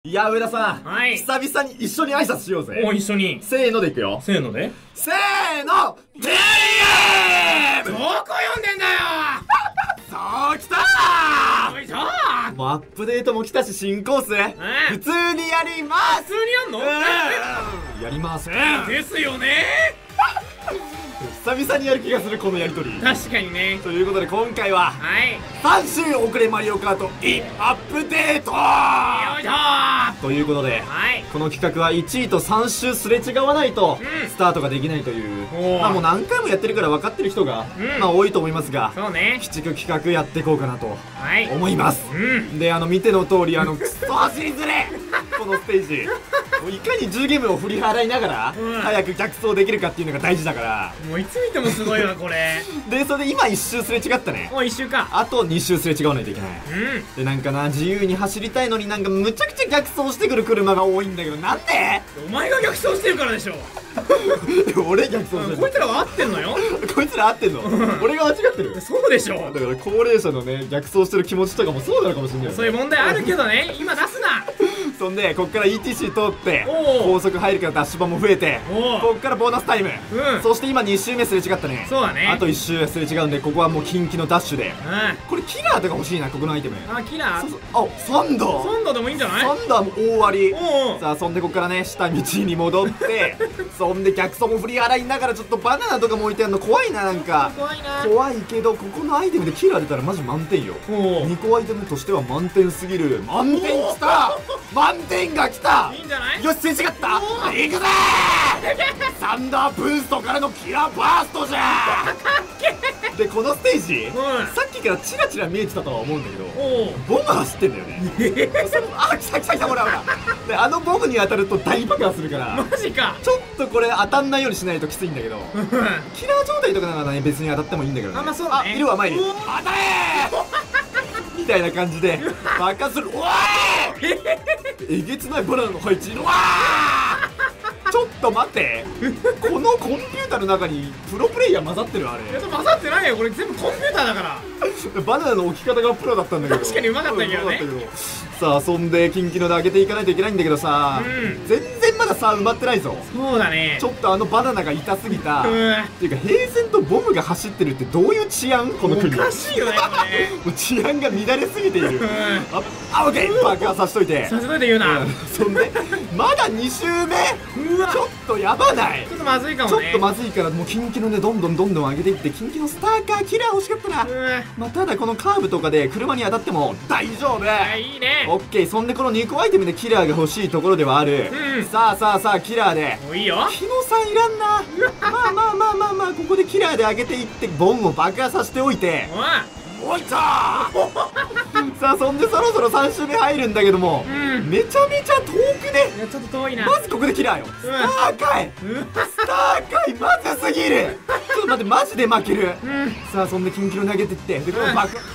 いや、上田さん。 はい。 久々に一緒に挨拶しようぜ。 一緒に。 せーのでいくよ。 せーのでせーのデリエどこ読んでんだよそうきたーよいしょーもうアップデートも来たし新コース、普通にやります普通にやんのやりませんですよね久々にやる気がするこのやりとり。 確かにね。 ということで今回ははい。 3週遅れマリオカートインアップデートよいしょーということで、 はい。 この企画は1位と3週すれ違わないとうんスタートができないという、 おーまあもう何回もやってるから分かってる人が、 うんまあ多いと思いますが、 そうね。 鬼畜企画やっていこうかなとはい。 思います。 うん。 で、見ての通りクソ走りづれこのステージもういかに10ゲームを振り払いながら、 うん早く逆走できるかっていうのが大事だから。 もういつ見てもすごいわ、これ。 で、それで今1周すれ違ったね。 もう一週か。 あと2周すれ違わないといけない。 うん。 で、なんかな、自由に走りたいのになんかむちゃくちゃ逆走してくる車が多いんだけど、なんでお前が逆走してるからでしょ。 俺逆走してるこいつらは合ってんのよ。 こいつら合ってんの俺が間違ってる。 そうでしょ。 だから高齢者のね、逆走してる気持ちとかもそうなのかもしれないよね。 そういう問題あるけどね、今出すな。 そんでこっから ETC 通っておう高速入るからダッシュ版も増えて、 おうこっからボーナスタイム、 うんそして今2周目すれ違ったね。 そうだね。 あと1周すれ違うんで、ここはもう近畿のダッシュで。 うこれキラーとか欲しいな、ここのアイテム。 ん。あ、キラーそうそう、サンダーサンダーでもいいんじゃない？ サンダーも大割り。 おうさあ、そんでここからね、下道に戻ってそんで逆走も振り払いながら、ちょっとバナナとかも置いてあるの怖いな。なんか怖いな。 怖いけど、ここのアイテムでキラー出たらマジ満点よ。 おう 2個アイテムとしては満点すぎる。満点きた満点がきた。 いいんじゃない？ よし、すれ違った。行くぜサンダーブーストからのキラーバーストじゃで、このステージ、 うんさっきからチラチラ見えてたとは思うんだけど、 おう。 ボム走ってんだよねあ、来た来た来た、ほらほら。で、ボムに当たると大爆発するからマジか。 ちょっとこれ当たんないようにしないときついんだけど、キラー状態とかならね、別に当たってもいいんだけどね。 あまあそうだねいるわ、前に。 うお当たれーみたいな感じで爆発する。おーえげつないバナナの配置。うわーちょっと待って、このコンピューターの中にプロプレイヤー混ざってる。あれ混ざってないよ、これ全部コンピューターだから。 バナナの置き方がプロだったんだけど、 確かにうまかったけどねうまかったけど。さあ、そんで近畿ので上げていかないといけないんだけどさ、 うん全然まださ埋まってないぞ。 そうだね。 ちょっとバナナが痛すぎた、 うんっていうか平然とボムが走ってるってどういう治安、この国。 おかしいよね、これ。 もう治安が乱れすぎている。 うんオッケー、爆破させといて。 させといて言うな。 そんでまだ2周目、 うわ、 ちょっとやばないちょっとまずいかちょっもね。 とまずいから、もう近畿のでどんどん上げていって、近畿のスターカーキラー欲しかったな。まあ、ただこのカーブとかで車に当たっても大丈夫。 いいね。 オッケー。そんでこの2個アイテムでキラーが欲しいところではある、 うんさあキラーで。 もういいよ。 日野さんいらんな。まあここでキラーで上げていってボンを爆破させておいて、おいたーさあ、そんでそろそろ3周目入るんだけども、 うんめちゃめちゃ遠くで、 いや、ちょっと遠いな。 まずここでキラーよ。スターかいスターかいまずすぎる。ちょっと待って、マジで負ける。 うんさあ、そんで近畿の投げてって、でこの爆破、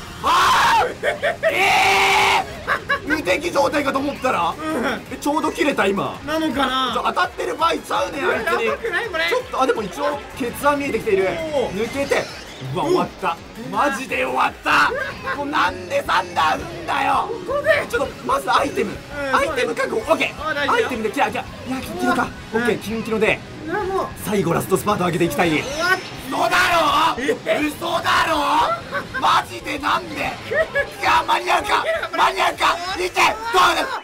無敵状態かと思ったら、ちょうど切れた今。 なのかな。 当たってる場合ちゃうねん、あいつに。 やばくないこれ。 ちょっと、でも一応ケツは見えてきている。 お抜けて、うわ、終わった。マジで終わった。もうなんでサンダー踏んだよ。ちょっとまずアイテム、アイテム確保。オッケあ、大ー。 事よアイテムでキラー、いや、キンキロか。オッケー、キンキロでうわ、もう。 最後ラストスパート上げていきたい。 うわ、 嘘だろ嘘だろマジでなんで。いや、間に合うかいけ、どうだ。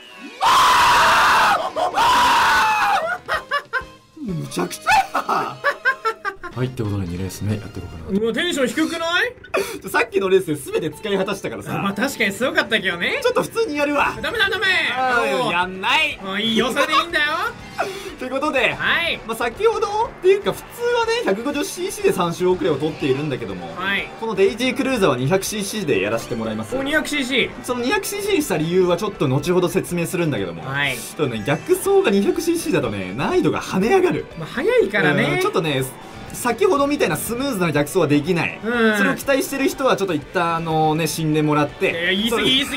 むちゃくちゃや。はい、ってことで2レース目やっていこうかな。 うわ、テンション低くない？ さっきのレースで全て使い果たしたからまあさ、 確かにすごかったけどね。 ちょっと普通にやるわ。 ダメ。 やんない。 もういいよ、それでいいんだよ。 ということで、 はい。 まあ、先ほどっていうか普通はね 150cc で3周遅れを取っているんだけども、 はい。 このデイジークルーザーは 200cc でやらせてもらいます。 お、200cc。 その 200cc にした理由はちょっと後ほど説明するんだけども、 はい。 ちょっとね、逆走が 200cc だとね、難易度が跳ね上がる。 まあ、早いからね。 ちょっとね、先ほどみたいなスムーズな逆走はできない。 うん。 それを期待してる人はちょっと一旦死んでもらって。 言い過ぎ。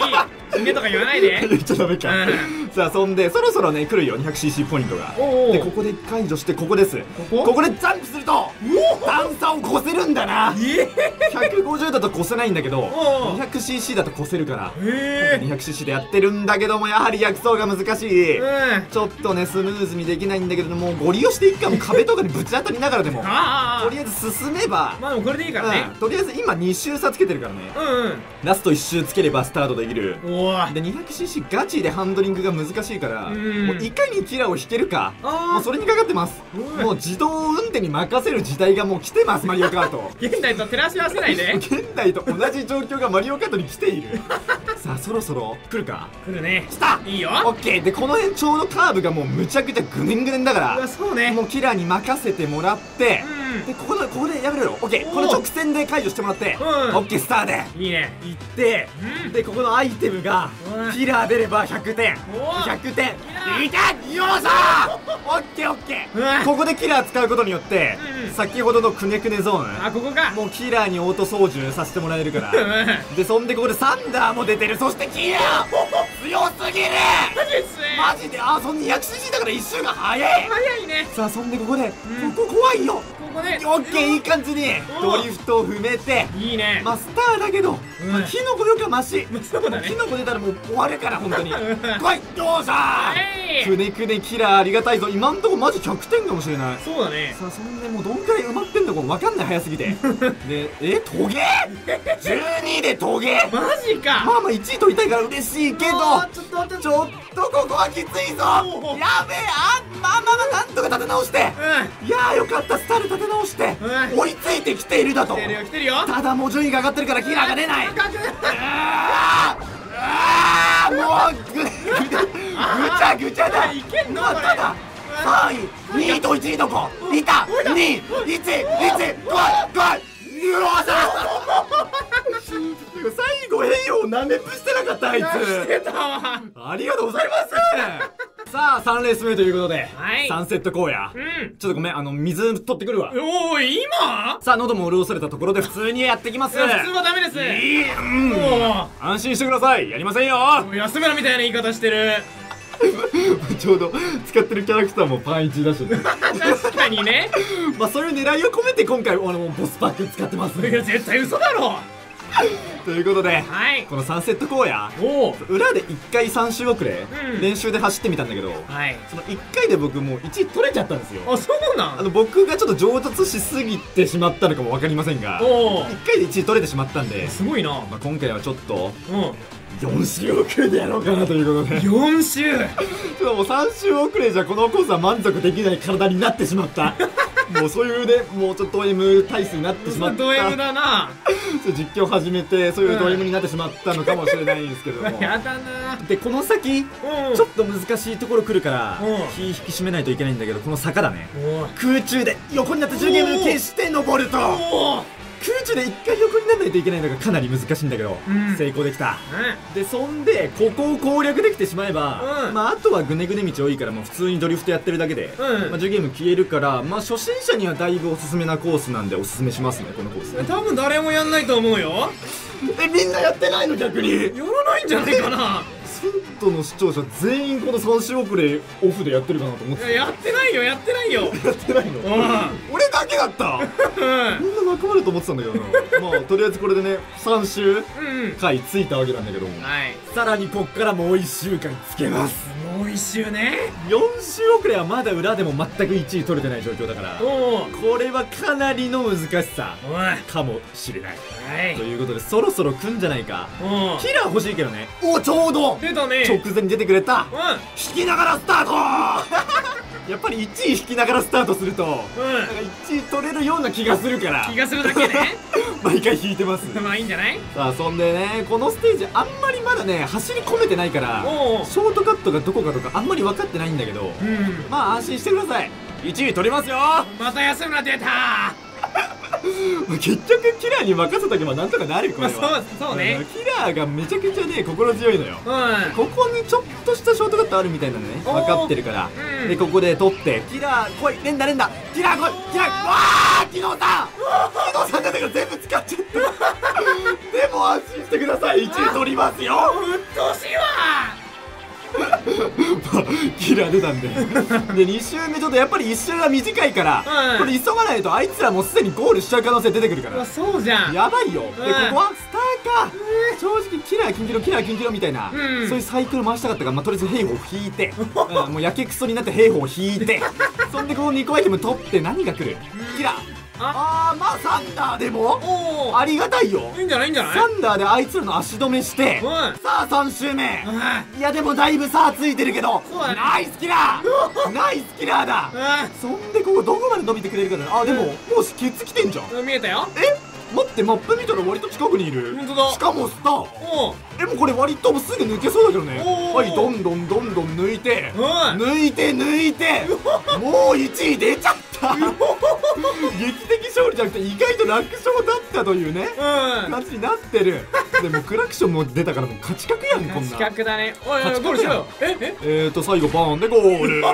人間とか言わないで。 言っちゃダメか。さあそんでそろそろね来るよ 200cc ポイントが。 おお。 でここで解除してここです。ここでジャンプすると段差を越せるんだな。150だと越せないんだけど 200cc だと越せるから 200cc でやってるんだけども、やはり薬草が難しい。ちょっとねスムーズにできないんだけども、ご利用していっかも壁とかにぶち当たりながらでもとりあえず進めば、 まあでもこれでいいからね。 とりあえず今2周差つけてるからね。ラスト1周つければスタートできる。で 200cc ガチでハンドリングが難しいから、もういかにキラを引けるか、もうそれにかかってます。もう自動運転に任せる時代がもう来てます、マリオカート。 現代と照らし合わせないで。 現代と同じ状況がマリオカートに来ている。さあそろそろ来るか。 来るね。 来た。 いいよ。 オッケー。でこの辺ちょうどカーブがもうむちゃくちゃグネングネンだから、 そうね。 もうキラーに任せてもらって、でここでやめろよ。オッケー。この直線で解除してもらって、オッケースターでいいね。 行って、でここのアイテムがキラー出れば100点。100点いた。よっしゃー。オッケーオッケー。ここでキラー使うことによって先ほどのくねくねゾーン、 ここか。 もうキラーにオート操縦させてもらえるから。でそんでここでサンダーも出てる。そしてキラー強すぎる。マジで。そんな 200cc だから一周が早い。 早いね。 さあそんでここで、ここ怖いよ。 ここでオッケー。いい感じにドリフトを踏めて、 いいね。 まあスターだけどキノコよりかマシ。 そうだね。 キノコ出たらもう終わるから本当に。来い。よっしゃー。くねくねキラーありがたいぞ。今んとこマジ100点かもしれない。 そうだね。 さあそんでもうどんくらい埋まってんのか分かんない、早すぎて。でトゲ12でトゲ。 マジか。 まあ1位取りたいから嬉しいけど、ちょっとここはきついぞ。やべえ。まあなんとか立て直して、いやーよかった。スターで立て直して追いついてきているだと。 来てるよ。 ただもう順位が上がってるからキラーが出ない。もうぐちゃぐちゃだ。 いけんのこれ。 ただ3位2位と1位どこいた。2、1、1、来い。うわさ最後栄養なめぷしてなかった。あいつしてたわ。 ありがとうございます。さあ3レース目ということで、3セット荒野。ちょっとごめん、水取ってくるわ。 おい、今。 さあ喉も潤されたところで普通にやってきます。 普通はダメです。 安心してください。やりませんよ。 安村みたいな言い方してる。 ちょうど使ってるキャラクターもパン1だし、 確かにね。 まあそういう狙いを込めて今回ボスパック使ってます。 いや絶対嘘だろ。 ということで、この3セット荒野裏で1回3周遅れ練習で走ってみたんだけど、その1回で僕もう1位取れちゃったんですよ。 あ、そうなん。 僕がちょっと上達しすぎてしまったのかも分かりませんが、1回で1位取れてしまったんで、 すごいな。 今回はちょっと4周遅れでやろうかなということで。 4周ちょっともう3周遅れじゃこのコースは満足できない体になってしまった。もうそういうね、もうちょっとド M 体質になってしまった。 ド M だな。 実況始めてそういうド M になってしまったのかもしれないんですけども。 やだな。 でこの先ちょっと難しいところ来るから気引き締めないといけないんだけど、この坂だね。空中で横になって10ゲーム消して登ると、空中で1回横にならないといけないのがかなり難しいんだけど、成功できた。でそんでここを攻略できてしまえば、あとはグネグネ道多いからもう普通にドリフトやってるだけで10ゲーム消えるから、初心者にはだいぶおすすめなコースなんでおすすめしますね、このコース。 多分誰もやんないと思うよ。 みんなやってないの？逆にやらないんじゃないかな。 セントの視聴者全員この3周遅れオフでやってるかなと思ってた。 やってないよ。やってないの？ 俺だけだった。みんな仲間だと思ってたんだけどな。とりあえずこれでね3週回ついたわけなんだけども、さらにこっからもう1週間つけます。 もう1週ね。 4週遅れはまだ裏でも全く1位取れてない状況だから、これはかなりの難しさかもしれない。ということでそろそろ来んじゃないか。キラー欲しいけどね。ちょうど出たね。 直前に出てくれた。引きながらスタート。やっぱり1位引きながらスタートするとなんか1位取れるような気がするから、 気がするだけね。 毎回引いてます。 まあいいんじゃない。 さあそんでね、このステージあんまりまだね走り込めてないから、ショートカットがどこかとかあんまり分かってないんだけど、まあ安心してください。1位取りますよ。 また安村出た。 結局キラーに任せとけばなんとかなる。これはそうね。 キラーがめちゃくちゃね心強いのよ。ここにちょっとしたショートカットあるみたいなのね分かってるから、でここで取ってキラー来い。連打キラー来い。キラー昨日さんだから全部使っちゃったでも安心してください、1位取りますよ。 うっとうしいわ。 キラー出たんでで2周目ちょっとやっぱり1周が短いから、これ急がないとあいつらもうすでにゴールしちゃう可能性出てくるかうわ、 らそうじゃん。 やばいよ。でここはスターか、正直キラーキンキロキラーキンキロみたいな、そういうサイクル回したかったから、とりあえず兵法引いて、もうやけくそになって兵法引いてそんでこの2個アイテム取って何が来る、キラー。まあサンダーでもありがたいよ。 いいんじゃないいいんじゃない。 サンダーであいつらの足止めして、さあ3周目、いやでもだいぶ差ついてるけど、ナイスキラーナイスキラーだ。そんでここどこまで伸びてくれるかだ。でももうケツ来てんじゃん。 見えたよ。 待って、マップ見たら割と近くにいる。 本当だ。 しかもスター。でもこれ割ともうすぐ抜けそうだけどね。はい、どんどんどんどん抜いて抜いてもう1位出ちゃった劇的勝利じゃなくて意外と楽勝だったというね感じになってる。でもクラクションも出たからもう勝ち確やん、こんな勝ち確だね。おいおい、ゴールしろよ。 最後バーンでゴール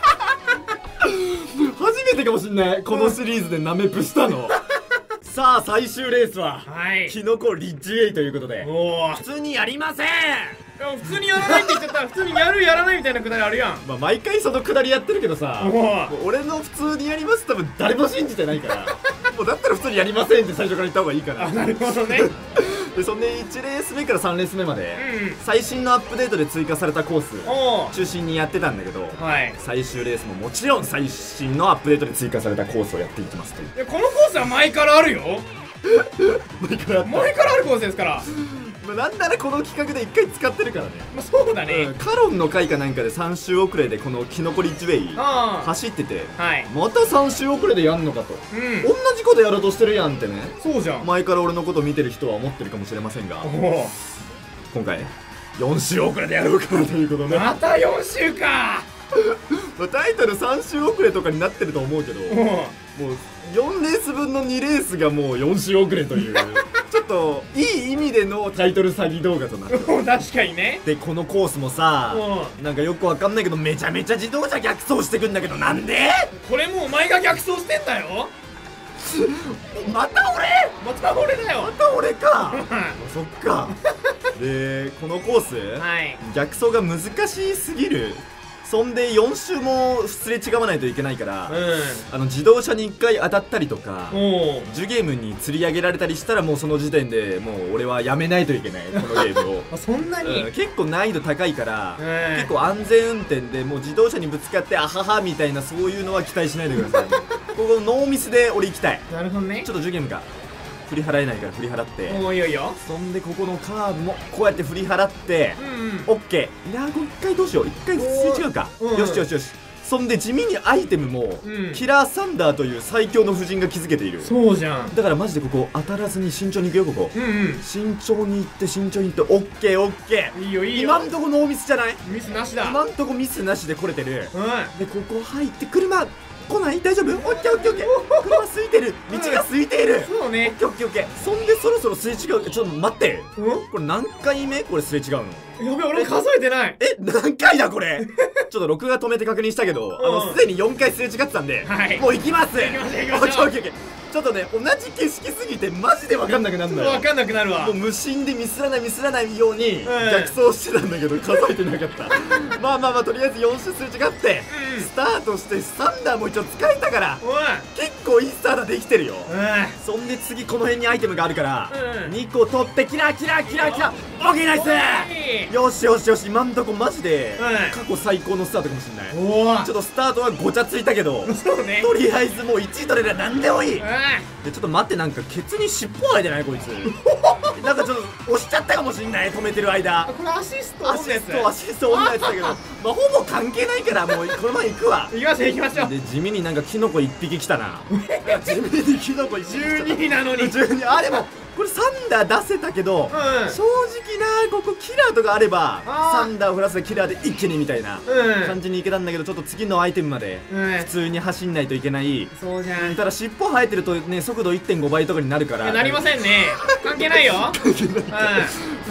初めてかもしんない、このシリーズでナメプしたのさあ最終レースはキノコリッジウェイということで、普通にやりません。 普通にやらないって言っちゃったら普通にやるやらないみたいなくだりあるやん。 毎回そのくだりやってるけどさ、俺の普通にやります多分誰も信じてないからもうだったら普通にやりませんって最初から言った方がいいから。 なるほどねでそんで1レース目から3レース目まで最新のアップデートで追加されたコース中心にやってたんだけど、最終レースももちろん最新のアップデートで追加されたコースをやっていきますという。 このコースは前からあるよ前からあるコースですから。 なんならこの企画で1回使ってるからね。 そうだね。 カロンの回かなんかで3周遅れでこのキノコリッジウェイ走ってて、また3周遅れでやんのかと、同じことやろうとしてるやんってね。 そうじゃん。 前から俺のこと見てる人は思ってるかもしれませんが、今回4周遅れでやろうかなということね。 また4周かタイトル3周遅れとかになってると思うけど、もう4レース分の2レースがもう4周遅れというちょっといい意味でのタイトル詐欺動画となってる確かにね。 でこのコースもさ、なんかよくわかんないけどめちゃめちゃ自動車逆走してくんだけど、なんでこれもうお前が逆走してんだよまた俺だよ。 また俺かそっかでこのコース、逆走が難しすぎる。そんで4周もすれ違わないといけないから、自動車に1回当たったりとかジュゲームに釣り上げられたりしたらもうその時点でもう俺はやめないといけないこのゲームをそんなに、 結構難易度高いから、結構安全運転でもう自動車にぶつかってあははみたいなそういうのは期待しないでくださいここノーミスで俺行きたい。 なるほどね。 ちょっとジュゲームが振り払えないから振り払って、 いいよいいよ。 そんでここのカーブもこうやって振り払ってオッケー。いやこれ1回どうしよう、1回すれ違うか。よしよしよし。そんで地味にアイテムもキラーサンダーという最強の布陣が築けている。 そうじゃん。 だからマジでここ当たらずに慎重にいくよ。ここ慎重にいって慎重にいってオッケーオッケー。 いいよいいよ。 今んとこノーミスじゃない。 ミスなしだ。 今んとこミスなしで来れてる。でここ入って車来ない？大丈夫？オッケーオッケーオッケー。車空いてる。道が空いている。 そうね。 オッケーオッケー。そんでそろそろすれ違う。ちょっと待って。これ何回目？これすれ違うの。 やべ、俺も数えてない。 何回だこれちょっと録画止めて確認したけど、すでに4回すれ違ってたんで、もう行きます。 行きましょう行きましょう。 ちょっとね、同じ景色すぎてマジで分かんなくなるんだよ。 分かんなくなるわ。 もう無心でミスらないように逆走してたんだけど数えてなかったまあとりあえず4周すれ違ってスタートしてサンダーも一応使えたから結構いいスタートできてるよ。そんで次この辺にアイテムがあるから2個取ってキラキラキラキラ。オッケーナイス。よしよしよし。今んとこマジで過去最高のスタートかもしれない。ちょっとスタートはごちゃついたけどとりあえずもう1位取れれば何でもいい。でちょっと待って、なんかケツに尻尾生えてないこいつなんかちょっと押しちゃったかもしんない、止めてる間。 これアシストオンのやつだけどほぼ関係ないからもうこのまま行くわ。 行きましょう行きましょう。 で地味になんかキノコ1匹来たな地味にキノコ1匹来た。 12なのに 12。あでもこれサンダー出せたけど、正直なここキラーとかあればサンダーを降らせたキラーで一気にみたいな感じにいけたんだけど、ちょっと次のアイテムまで普通に走んないといけない。 そうじゃん。 ただ尻尾生えてるとね速度 1.5 倍とかになるから。 なりませんね。関係ないよ。 不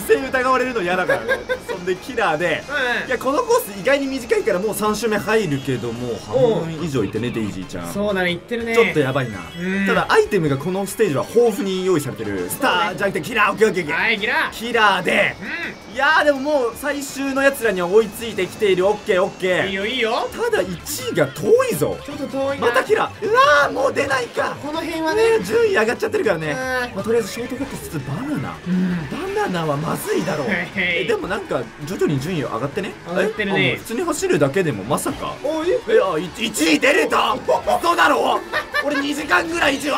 性疑われるの嫌だからね。そんでキラーで、いやこのコース意外に短いからもう3周目入るけどもう半分以上いってねデイジーちゃん。 そうだね、言ってるね。 ちょっとやばいな。ただアイテムがこのステージは豊富に用意されてる。スターじゃなくてキラー。オッケーオッケーオッケー。 はいキラー。 キラーで、いやーでももう最終のやつらには追いついてきている。オッケーオッケー。 いいよいいよ。 ただ1位が遠いぞ。 ちょっと遠いな。 またキラー。うわーもう出ないか。 この辺はね、 順位上がっちゃってるからね。まあとりあえずショートカットしつつバナナ。バナナはまずいだろう。でもなんか徐々に順位上がってね。 上がってるね。 普通に走るだけでもまさか。 おい。 いや1位出れた。嘘だろ。俺2時間ぐらい1位。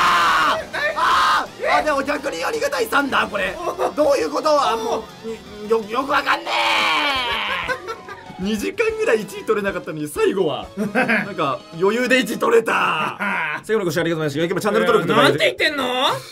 でも逆にありがたい3だこれ。どういうことはもうよくわかんねえ。2時間ぐらい1位取れなかったのに最後はなんか余裕で1位取れた。最後のご視聴ありがとうございました。よければチャンネル登録とかなんて言ってんの。